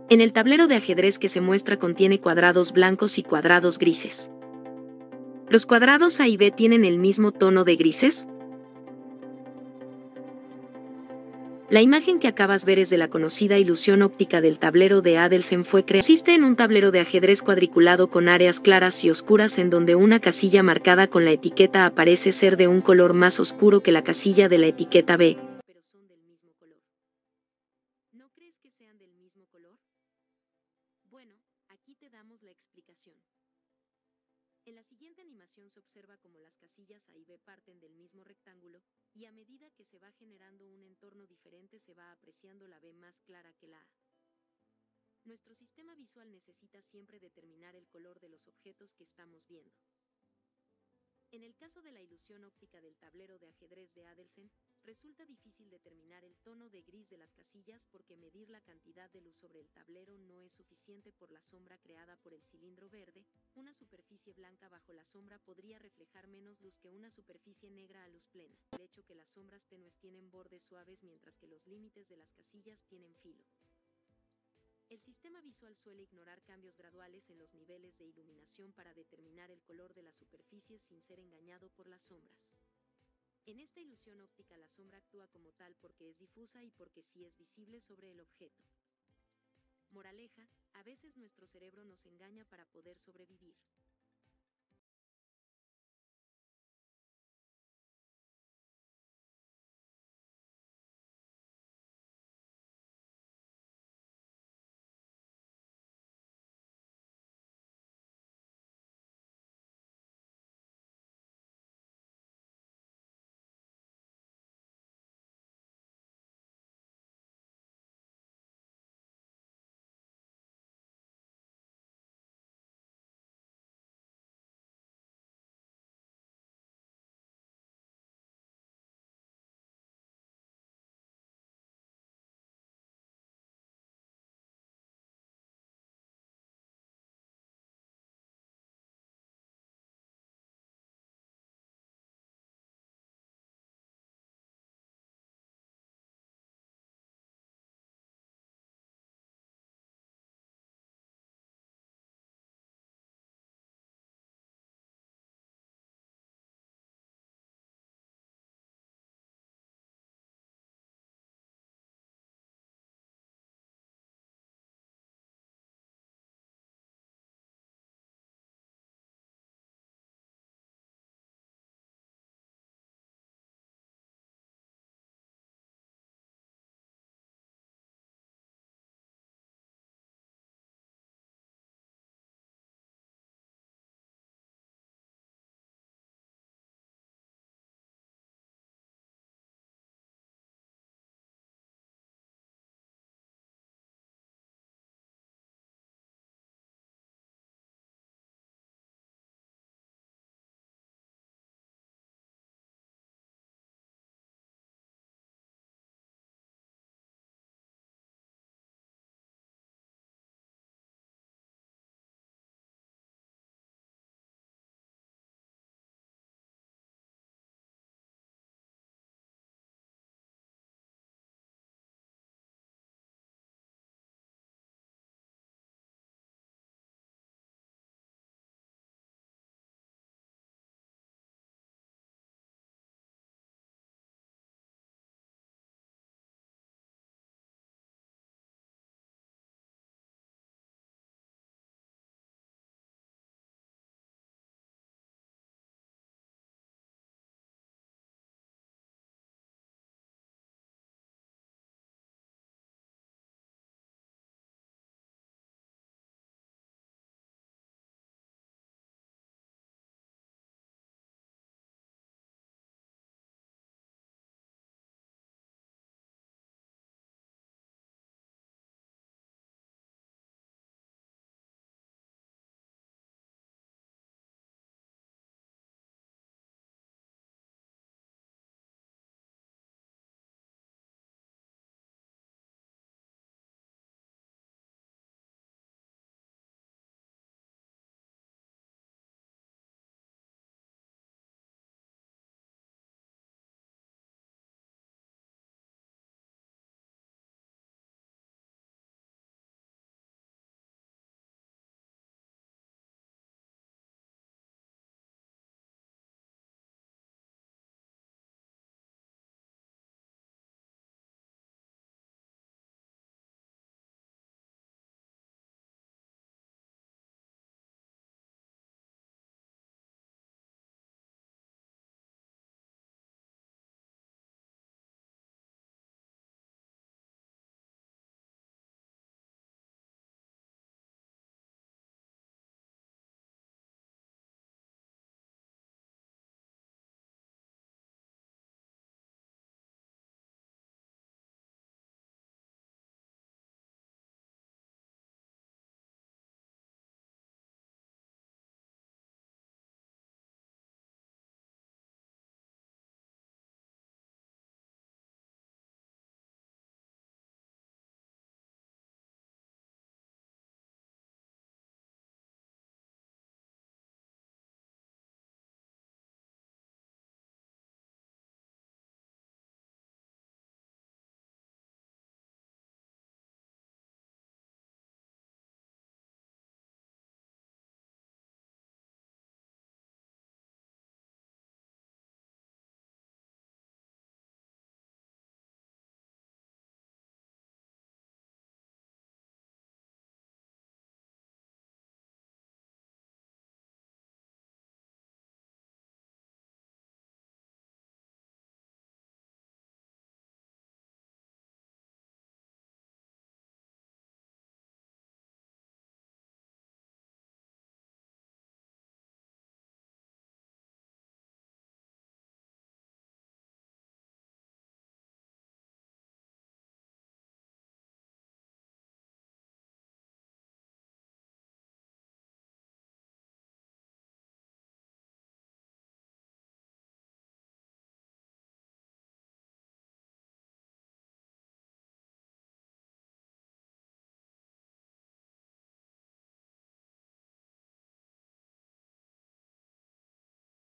En el tablero de ajedrez que se muestra contiene cuadrados blancos y cuadrados grises. ¿Los cuadrados A y B tienen el mismo tono de grises? La imagen que acabas de ver es de la conocida ilusión óptica del tablero de Adelson. Consiste en un tablero de ajedrez cuadriculado con áreas claras y oscuras en donde una casilla marcada con la etiqueta A parece ser de un color más oscuro que la casilla de la etiqueta B. Pero son del mismo color. ¿No crees que sean del mismo color? Bueno, aquí te damos la explicación. En la siguiente animación se observa cómo las casillas A y B parten del mismo rectángulo, y a medida que se va generando un entorno diferente se va apreciando la B más clara que la A. Nuestro sistema visual necesita siempre determinar el color de los objetos que estamos viendo. En el caso de la ilusión óptica del tablero de ajedrez de Adelson, resulta difícil determinar el tono de gris de las casillas porque medir la cantidad de luz sobre el tablero no es suficiente por la sombra creada por el cilindro verde. Una superficie blanca bajo la sombra podría reflejar menos luz que una superficie negra a luz plena. El hecho que las sombras tenues tienen bordes suaves mientras que los límites de las casillas tienen filo. El sistema visual suele ignorar cambios graduales en los niveles de iluminación para determinar el color de las superficies sin ser engañado por las sombras. En esta ilusión óptica la sombra actúa como tal porque es difusa y porque sí es visible sobre el objeto. Moraleja, a veces nuestro cerebro nos engaña para poder sobrevivir.